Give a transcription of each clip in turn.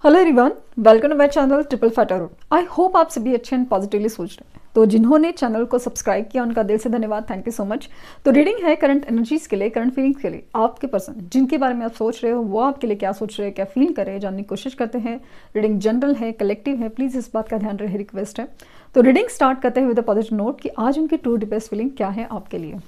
Hello everyone, welcome to my channel triple five tarot. I hope आप सभी अच्छे and positively सोच रहे हैं। तो जिन्होंने चैनल को सब्सक्राइब किया उनका दिल से धन्यवाद, थैंक यू सो मच। तो रीडिंग है करंट एनर्जीज के लिए, करंट फीलिंग्स के लिए। आपके पर्सन जिनके बारे में आप सोच रहे हो वो आपके लिए क्या सोच रहे हैं, क्या फील कर रहे हैं, जानने की कोशिश करते हैं। रीडिंग जनरल है, कलेक्टिव है, प्लीज़ इस बात का ध्यान रहे, रिक्वेस्ट है। तो रीडिंग स्टार्ट करते हैं विद अ पॉजिटिव नोट कि आज उनकी ट्रू डीपेस्ट फीलिंग क्या है आपके लिए।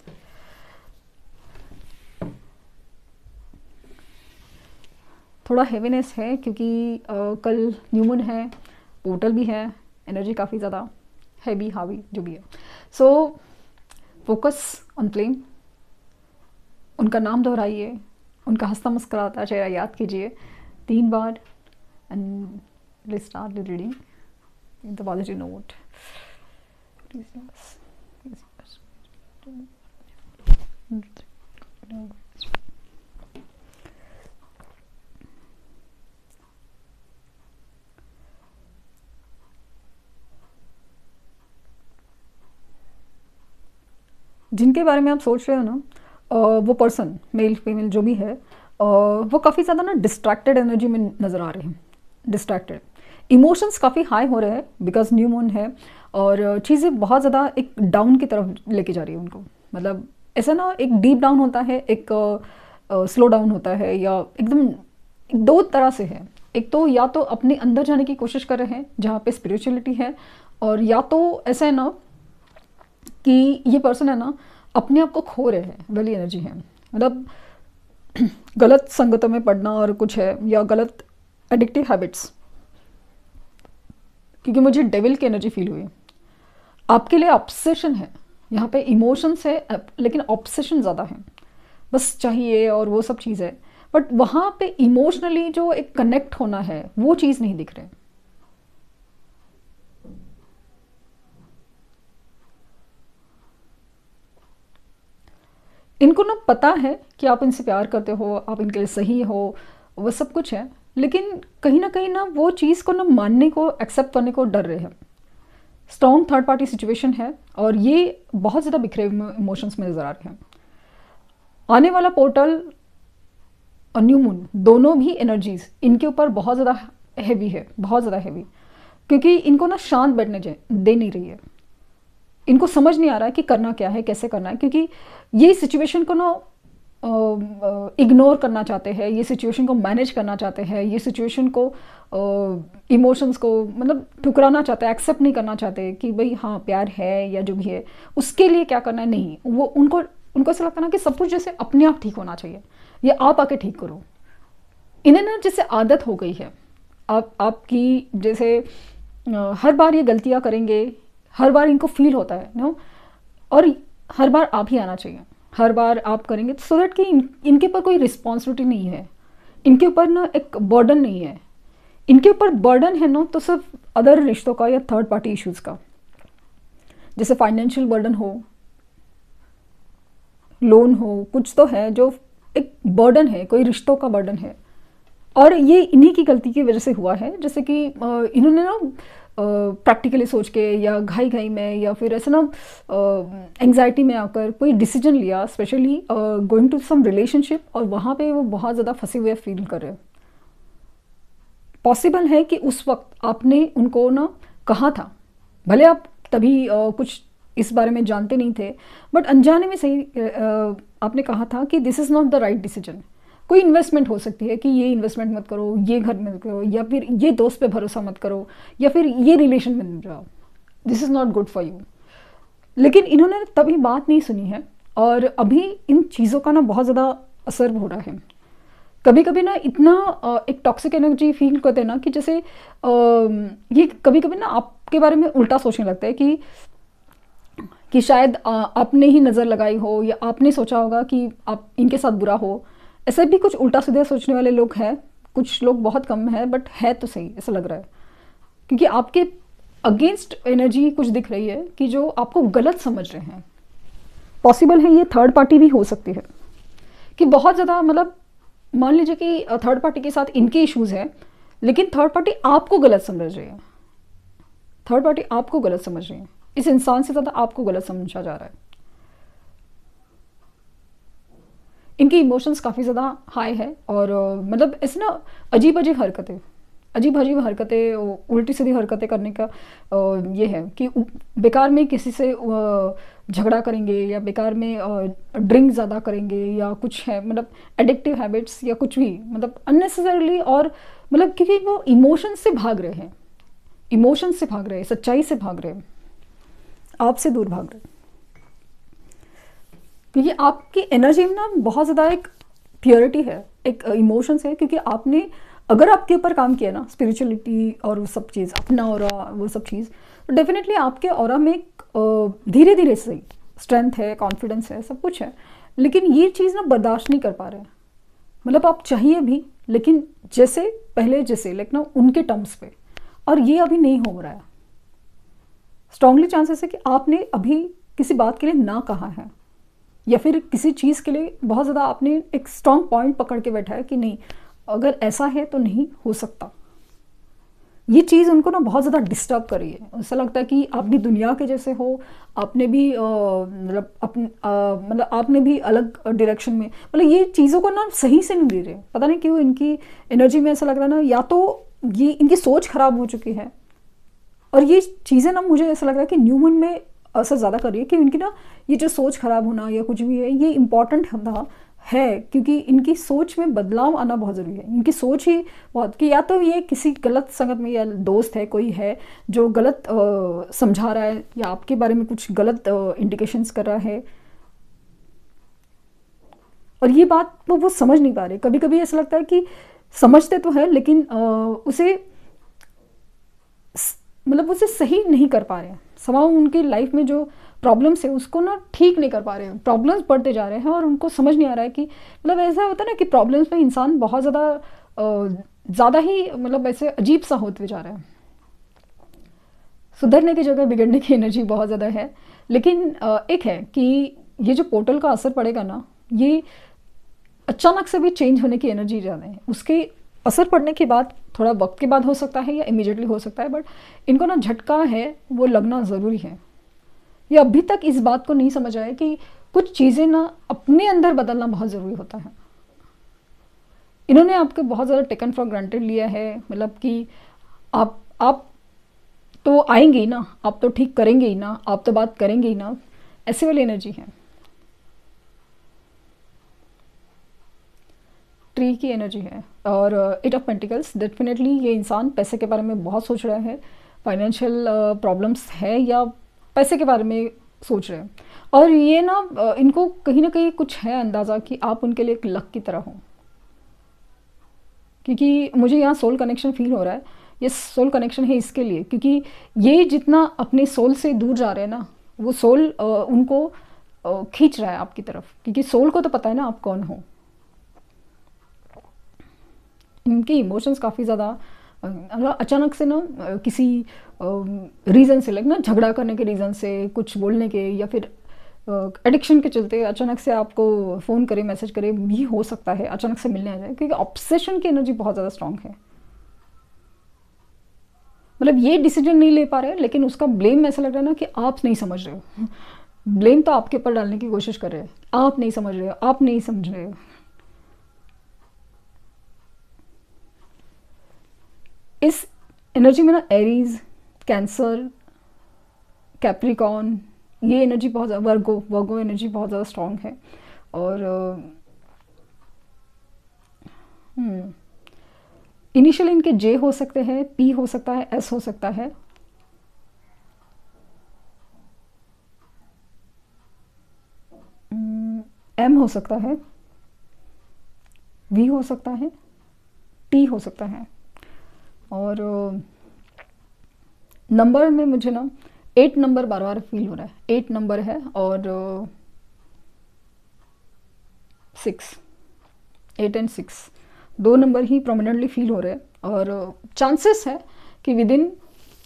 थोड़ा हेवीनेस है क्योंकि कल न्यू मून है, पोर्टल भी है, एनर्जी काफ़ी ज़्यादा हैवी हावी जो भी है। So focus on flame. उनका नाम दोहराइए, उनका हंसता मुस्कुराता चेहरा याद कीजिए 3 बार and let's start the reading in the positive note. जिनके बारे में आप सोच रहे हो ना, वो पर्सन मेल फीमेल जो भी है, वो काफ़ी ज़्यादा ना डिस्ट्रैक्टेड एनर्जी में नज़र आ रहे हैं। डिस्ट्रैक्टेड इमोशंस काफ़ी हाई हो रहे हैं बिकॉज न्यू मून है और चीज़ें बहुत ज़्यादा एक डाउन की तरफ लेके जा रही है उनको। मतलब ऐसा ना, एक डीप डाउन होता है, एक स्लो डाउन होता है, या एकदम दो तरह से है। एक तो या तो अपने अंदर जाने की कोशिश कर रहे हैं जहाँ पे स्पिरिचुअलिटी है, और या तो ऐसा है ना कि ये पर्सन है ना अपने आप को खो रहे हैं, वाली एनर्जी है। मतलब गलत संगतों में पड़ना और कुछ है, या गलत एडिक्टिव हैबिट्स, क्योंकि मुझे डेविल की एनर्जी फील हुई। आपके लिए ऑब्सेशन है यहाँ पे, इमोशंस है लेकिन ऑब्सेशन ज़्यादा है, बस चाहिए और वो सब चीज़ है। बट वहाँ पे इमोशनली जो एक कनेक्ट होना है वो चीज़ नहीं दिख रहे। इनको ना पता है कि आप इनसे प्यार करते हो, आप इनके लिए सही हो, वो सब कुछ है, लेकिन कहीं ना वो चीज़ को ना मानने को, एक्सेप्ट करने को डर रहे हैं। स्ट्रॉन्ग थर्ड पार्टी सिचुएशन है और ये बहुत ज़्यादा बिखरे इमोशंस में नज़र आ रहे हैं। आने वाला पोर्टल और न्यू मून दोनों भी एनर्जीज इनके ऊपर बहुत ज़्यादा हैवी है, बहुत ज़्यादा हैवी, क्योंकि इनको ना शांत बैठने दे नहीं रही है। इनको समझ नहीं आ रहा है कि करना क्या है, कैसे करना है, क्योंकि ये सिचुएशन को ना इग्नोर करना चाहते हैं, ये सिचुएशन को मैनेज करना चाहते हैं, ये सिचुएशन को इमोशंस को मतलब ठुकराना चाहते हैं, एक्सेप्ट नहीं करना चाहते कि भाई हाँ प्यार है या जो भी है उसके लिए क्या करना है। नहीं, वो उनको ऐसा लगता है ना कि सब कुछ जैसे अपने आप ठीक होना चाहिए, या आप आके ठीक करो। इन्हें ना जैसे आदत हो गई है आपकी, जैसे हर बार ये गलतियाँ करेंगे, हर बार इनको फील होता है नो, और हर बार आप ही आना चाहिए, हर बार आप करेंगे सो दैट कि इनके ऊपर कोई रिस्पॉन्सिबिलिटी नहीं है, इनके ऊपर ना एक बर्डन नहीं है। इनके ऊपर बर्डन है ना तो सिर्फ अदर रिश्तों का या थर्ड पार्टी इश्यूज़ का, जैसे फाइनेंशियल बर्डन हो, लोन हो, कुछ तो है जो एक बर्डन है, कोई रिश्तों का बर्डन है। और ये इन्हीं की गलती की वजह से हुआ है, जैसे कि इन्होंने ना प्रैक्टिकली सोच के या घाई में या फिर ऐसा ना एंग्जाइटी में आकर कोई डिसीजन लिया, specially going to some relationship, और वहाँ पे वो बहुत ज़्यादा फंसे हुए फील कर रहे हैं। पॉसिबल है कि उस वक्त आपने उनको ना कहा था, भले आप तभी कुछ इस बारे में जानते नहीं थे, बट अनजाने में सही आपने कहा था कि this is not the right decision. कोई इन्वेस्टमेंट हो सकती है कि ये इन्वेस्टमेंट मत करो, ये घर मत करो, या फिर ये दोस्त पे भरोसा मत करो, या फिर ये रिलेशन में जाओ, this is not good for you. लेकिन इन्होंने तभी बात नहीं सुनी है और अभी इन चीज़ों का ना बहुत ज़्यादा असर हो रहा है। कभी कभी ना इतना एक टॉक्सिक एनर्जी फील करते हैं ना कि जैसे ये कभी कभी ना आपके बारे में उल्टा सोचने लगता है कि शायद आपने ही नज़र लगाई हो, या आपने सोचा होगा कि आप इनके साथ बुरा हो। ऐसे भी कुछ उल्टा सीधा सोचने वाले लोग हैं, कुछ लोग बहुत कम हैं, बट है तो सही ऐसा लग रहा है, क्योंकि आपके अगेंस्ट एनर्जी कुछ दिख रही है कि जो आपको गलत समझ रहे हैं। पॉसिबल है ये थर्ड पार्टी भी हो सकती है, कि बहुत ज़्यादा मतलब मान लीजिए कि थर्ड पार्टी के साथ इनके इश्यूज़ हैं, लेकिन थर्ड पार्टी आपको गलत समझ रही है, थर्ड पार्टी आपको गलत समझ रही है, इस इंसान से ज़्यादा आपको गलत समझा जा रहा है। इनकी इमोशंस काफ़ी ज़्यादा हाई है और मतलब ऐसे ना अजीब अजीब हरकतें, अजीब अजीब हरकतें, उल्टी सीधी हरकतें करने का ये है कि बेकार में किसी से झगड़ा करेंगे, या बेकार में ड्रिंक ज़्यादा करेंगे, या कुछ है मतलब एडिक्टिव हैबिट्स या कुछ भी, मतलब अननेसेसरली, और मतलब क्योंकि वो इमोशंस से भाग रहे हैं, इमोशंस से भाग रहे हैं, सच्चाई से भाग रहे हैं, आपसे दूर भाग रहे हैं। क्योंकि आपकी एनर्जी में ना बहुत ज़्यादा एक प्योरिटी है, एक इमोशंस है, क्योंकि आपने अगर आपके ऊपर काम किया ना, स्पिरिचुअलिटी और वो सब चीज़, अपना ऑरा, वो सब चीज़, तो डेफिनेटली आपके ऑरा में धीरे धीरे से स्ट्रेंथ है, कॉन्फिडेंस है, सब कुछ है, लेकिन ये चीज़ ना बर्दाश्त नहीं कर पा रहे हैं। मतलब आप चाहिए भी, लेकिन जैसे पहले जैसे लाइक ना उनके टर्म्स पे, और ये अभी नहीं हो रहा है। स्ट्रांगली चांसेस है कि आपने अभी किसी बात के लिए ना कहा है, या फिर किसी चीज़ के लिए बहुत ज़्यादा आपने एक स्ट्रांग पॉइंट पकड़ के बैठा है कि नहीं, अगर ऐसा है तो नहीं हो सकता। ये चीज़ उनको ना बहुत ज़्यादा डिस्टर्ब कर रही है। ऐसा लगता है कि आप भी दुनिया के जैसे हो, आपने भी मतलब आपने भी अलग डायरेक्शन में, मतलब ये चीज़ों को ना सही से नहीं ले रहे। पता नहीं क्यों इनकी एनर्जी में ऐसा लग रहा है ना, या तो ये इनकी सोच खराब हो चुकी है, और ये चीज़ें ना मुझे ऐसा लग रहा है कि न्यूमन में असर ज़्यादा कर रही है कि इनकी ना ये जो सोच खराब होना या कुछ भी है, ये इम्पॉर्टेंट है, क्योंकि इनकी सोच में बदलाव आना बहुत ज़रूरी है। इनकी सोच ही बहुत, कि या तो ये किसी गलत संगत में, या दोस्त है कोई है जो गलत समझा रहा है, या आपके बारे में कुछ गलत इंडिकेशंस कर रहा है, और ये बात वो समझ नहीं पा रहे। कभी कभी ऐसा लगता है कि समझते तो है, लेकिन उसे मतलब उसे सही नहीं कर पा रहे हैं। समाव उनकी लाइफ में जो प्रॉब्लम्स है उसको ना ठीक नहीं कर पा रहे हैं, प्रॉब्लम्स बढ़ते जा रहे हैं, और उनको समझ नहीं आ रहा है कि मतलब ऐसा होता है ना कि प्रॉब्लम्स में इंसान बहुत ज़्यादा ही मतलब ऐसे अजीब सा होते जा रहा है। सुधरने की जगह बिगड़ने की एनर्जी बहुत ज़्यादा है। लेकिन एक है कि ये जो पोर्टल का असर पड़ेगा ना, ये अचानक से भी चेंज होने की एनर्जी ज़्यादा है। उसके असर पड़ने के बाद थोड़ा वक्त के बाद हो सकता है, या इमीडिएटली हो सकता है, बट इनको ना झटका है वो लगना ज़रूरी है। ये अभी तक इस बात को नहीं समझ आया कि कुछ चीज़ें ना अपने अंदर बदलना बहुत ज़रूरी होता है। इन्होंने आपको बहुत ज़्यादा टेकन फॉर ग्रांटेड लिया है, मतलब कि आप तो आएंगे ही ना, आप तो ठीक करेंगे ही ना, आप तो बात करेंगे ही ना, ऐसे वाली एनर्जी है। ट्री की एनर्जी है, और 8 ऑफ पेंटिकल्स। डेफिनेटली ये इंसान पैसे के बारे में बहुत सोच रहा है, फाइनेंशियल प्रॉब्लम्स है, या पैसे के बारे में सोच रहे हैं, और ये ना इनको कहीं ना कहीं कुछ है अंदाज़ा कि आप उनके लिए एक लक की तरह हो। क्योंकि मुझे यहाँ सोल कनेक्शन फील हो रहा है, ये सोल कनेक्शन है इसके लिए, क्योंकि ये जितना अपने सोल से दूर जा रहे हैं ना, वो सोल उनको खींच रहा है आपकी तरफ, क्योंकि सोल को तो पता है ना आप कौन हो। इनके इमोशंस काफ़ी ज़्यादा अचानक से ना किसी रीज़न से, लाइक ना झगड़ा करने के रीज़न से, कुछ बोलने के, या फिर एडिक्शन के चलते अचानक से आपको फ़ोन करे, मैसेज करे भी हो सकता है, अचानक से मिलने आ जाए, क्योंकि ऑब्सेशन की एनर्जी बहुत ज़्यादा स्ट्रांग है। मतलब ये डिसीजन नहीं ले पा रहे, लेकिन उसका ब्लेम ऐसा लग रहा है ना कि आप नहीं समझ रहे हो। ब्लेम तो आपके ऊपर डालने की कोशिश कर रहे हैं, आप नहीं समझ रहे हो, आप नहीं समझ रहे हो। इस एनर्जी में ना एरीज, कैंसर, कैप्रिकॉन, ये एनर्जी बहुत ज़्यादा, वर्गो एनर्जी बहुत ज़्यादा स्ट्रॉन्ग है। और इनिशियल इनके जे हो सकते हैं, पी हो सकता है, एस हो सकता है, एम हो सकता है, वी हो सकता है, टी हो सकता है। और नंबर में मुझे ना 8 नंबर बार बार फील हो रहा है। 8 नंबर है, और 6, 8 एंड 6 दो नंबर ही प्रोमिनेंटली फील हो रहे हैं। और चांसेस है कि विद इन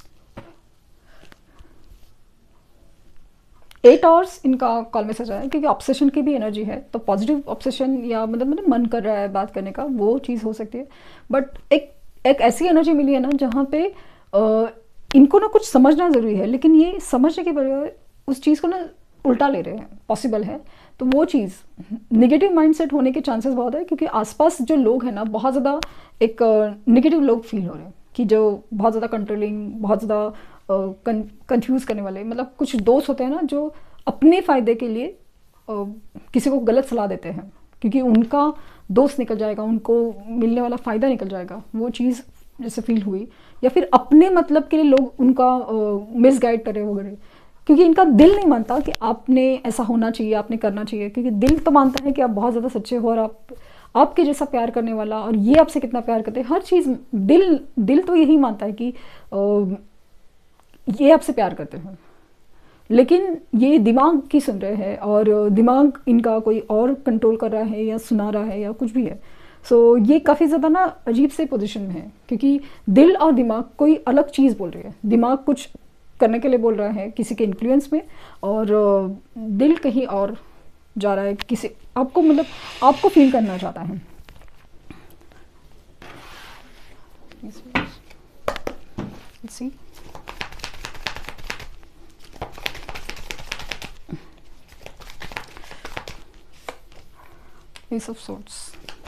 8 आवर्स इनका कॉल मैसेज आया है, क्योंकि ऑब्सेशन की भी एनर्जी है, तो पॉजिटिव ऑब्सेशन, या मतलब मन कर रहा है बात करने का, वो चीज़ हो सकती है। बट एक ऐसी एनर्जी मिली है ना जहाँ पे इनको ना कुछ समझना ज़रूरी है, लेकिन ये समझने के बजाय उस चीज़ को ना उल्टा ले रहे हैं, पॉसिबल है। तो वो चीज़ नेगेटिव माइंडसेट होने के चांसेस बहुत है, क्योंकि आसपास जो लोग हैं ना बहुत ज़्यादा एक नेगेटिव लोग फील हो रहे हैं। कि जो बहुत ज़्यादा कंट्रोलिंग, बहुत ज़्यादा कंफ्यूज करने वाले, मतलब कुछ दोस्त होते हैं ना जो अपने फ़ायदे के लिए किसी को गलत सलाह देते हैं, क्योंकि उनका दोस्त निकल जाएगा, उनको मिलने वाला फ़ायदा निकल जाएगा, वो चीज़ जैसे फील हुई। या फिर अपने मतलब के लिए लोग उनका मिसगाइड करे वगैरह, क्योंकि इनका दिल नहीं मानता कि आपने ऐसा होना चाहिए, आपने करना चाहिए, क्योंकि दिल तो मानता है कि आप बहुत ज़्यादा सच्चे हो और आपके जैसा प्यार करने वाला, और ये आपसे कितना प्यार करते हैं, हर चीज़ दिल तो यही मानता है कि ये आपसे प्यार करते हैं। लेकिन ये दिमाग की सुन रहे हैं, और दिमाग इनका कोई और कंट्रोल कर रहा है या सुना रहा है या कुछ भी है। सो ये काफ़ी ज़्यादा ना अजीब से पोजीशन में है, क्योंकि दिल और दिमाग कोई अलग चीज़ बोल रही है। दिमाग कुछ करने के लिए बोल रहा है किसी के इन्फ्लुएंस में, और दिल कहीं और जा रहा है, किसी आपको मतलब आपको फील करना चाहता है। Let's see. Ace of Swords.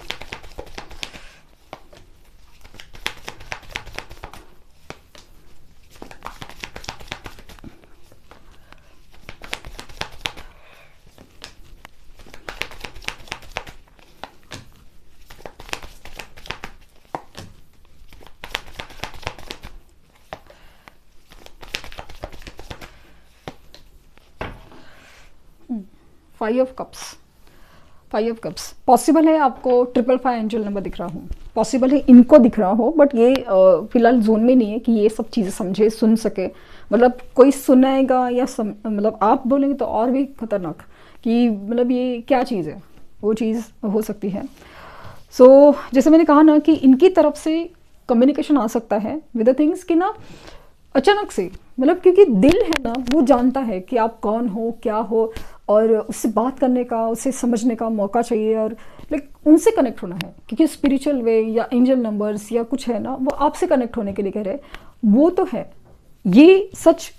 Five of cups. Possible है आपको 555 एंजल नंबर दिख रहा हो, पॉसिबल है इनको दिख रहा हो, बट ये फिलहाल जोन में नहीं है कि ये सब चीज़ें समझे सुन सके। मतलब कोई सुनाएगा या मतलब आप बोलेंगे तो और भी खतरनाक कि मतलब ये क्या चीज़ है, वो चीज़ हो सकती है। सो जैसे मैंने कहा ना कि इनकी तरफ से कम्युनिकेशन आ सकता है विद द थिंग्स कि ना अचानक से, मतलब क्योंकि दिल है ना वो जानता है कि आप कौन हो, क्या हो, और उससे बात करने का, उससे समझने का मौका चाहिए, और लाइक उनसे कनेक्ट होना है, क्योंकि स्पिरिचुअल वे या एंजल नंबर्स या कुछ है ना वो आपसे कनेक्ट होने के लिए कह रहे हैं। वो तो है, ये सच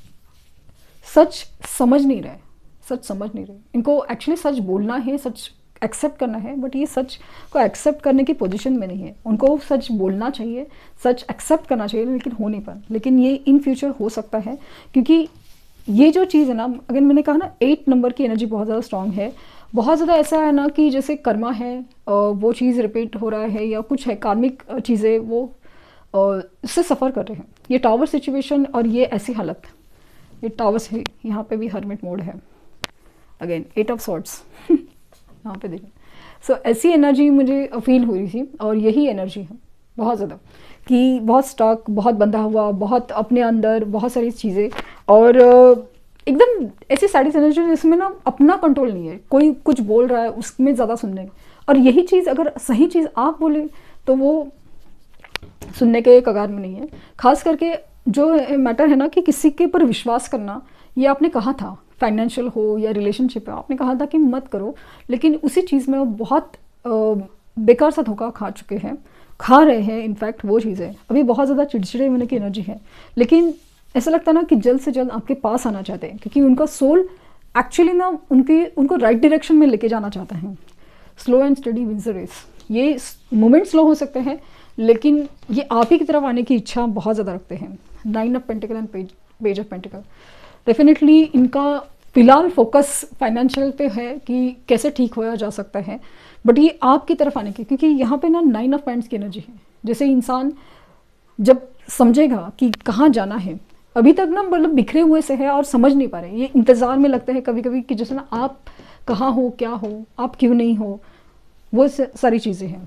समझ नहीं रहे, इनको एक्चुअली सच बोलना है, सच एक्सेप्ट करना है, बट ये सच को एक्सेप्ट करने की पोजीशन में नहीं है। उनको सच बोलना चाहिए, सच एक्सेप्ट करना चाहिए, लेकिन हो नहीं पा। लेकिन ये इन फ्यूचर हो सकता है, क्योंकि ये जो चीज़ है ना, अगर मैंने कहा ना 8 नंबर की एनर्जी बहुत ज़्यादा स्ट्रांग है, बहुत ज़्यादा ऐसा है ना कि जैसे कर्मा है, वो चीज़ रिपीट हो रहा है, या कुछ है कार्मिक चीज़ें वो उससे सफ़र कर रहे हैं। ये टावर सिचुएशन और ये ऐसी हालत, ये टावर्स है, यहाँ पे भी हर्मिट मोड है, अगेन 8 ऑफ सॉर्ड्स यहाँ पे देखें। सो ऐसी एनर्जी मुझे फील हो रही थी, और यही एनर्जी है बहुत ज़्यादा कि बहुत स्टॉक, बहुत बंधा हुआ, बहुत अपने अंदर बहुत सारी चीज़ें, और एकदम ऐसी साइड एनर्जी जिसमें ना अपना कंट्रोल नहीं है, कोई कुछ बोल रहा है उसमें ज़्यादा सुनने। और यही चीज़ अगर सही चीज़ आप बोले तो वो सुनने के कगार में नहीं है। खास करके जो मैटर है ना कि किसी के ऊपर विश्वास करना, ये आपने कहा था, फाइनेंशियल हो या रिलेशनशिप है, आपने कहा था कि मत करो, लेकिन उसी चीज़ में वो बहुत बेकार सा धोखा खा रहे हैं। इनफैक्ट वो चीज़ है, अभी बहुत ज़्यादा चिड़चिड़े होने की एनर्जी है, लेकिन ऐसा लगता है ना कि जल्द से जल्द आपके पास आना चाहते हैं, क्योंकि उनका सोल एक्चुअली ना उनको राइट डायरेक्शन में लेके जाना चाहता है। Slow and study wins the race. ये मोमेंट स्लो हो सकते हैं, लेकिन ये आप ही की तरफ आने की इच्छा बहुत ज़्यादा रखते हैं। 9 of pentacle and page of pentacle. Definitely इनका फिलहाल फोकस फाइनेंशियल पे है कि कैसे ठीक होया जा सकता है, बट ये आपकी तरफ आने की, क्योंकि यहाँ पे ना 9 ऑफ पेंट्स की एनर्जी है। जैसे इंसान जब समझेगा कि कहाँ जाना है, अभी तक ना मतलब बिखरे हुए से है और समझ नहीं पा रहे, ये इंतज़ार में लगते हैं कभी कभी कि जैसे ना आप कहाँ हो, क्या हो, आप क्यों नहीं हो, वो सारी चीज़ें हैं।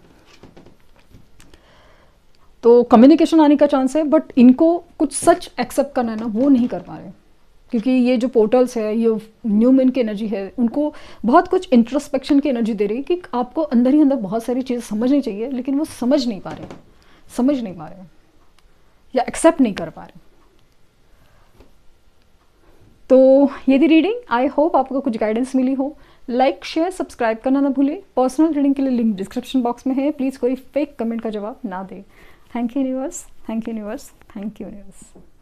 तो कम्युनिकेशन आने का चांस है, बट इनको कुछ सच एक्सेप्ट करना है ना, वो नहीं कर पा रहे, क्योंकि ये जो पोर्टल्स है, ये न्यू मून की एनर्जी है, उनको बहुत कुछ इंट्रोस्पेक्शन की एनर्जी दे रही है कि आपको अंदर ही अंदर बहुत सारी चीज़ समझनी चाहिए, लेकिन वो समझ नहीं पा रहे या एक्सेप्ट नहीं कर पा रहे। तो ये थी रीडिंग। आई होप आपको कुछ गाइडेंस मिली हो। लाइक शेयर सब्सक्राइब करना ना भूलें। पर्सनल रीडिंग के लिए लिंक डिस्क्रिप्शन बॉक्स में है, प्लीज़ कोई फेक कमेंट का जवाब ना दें। Thank you universe, thank you universe, thank you universe.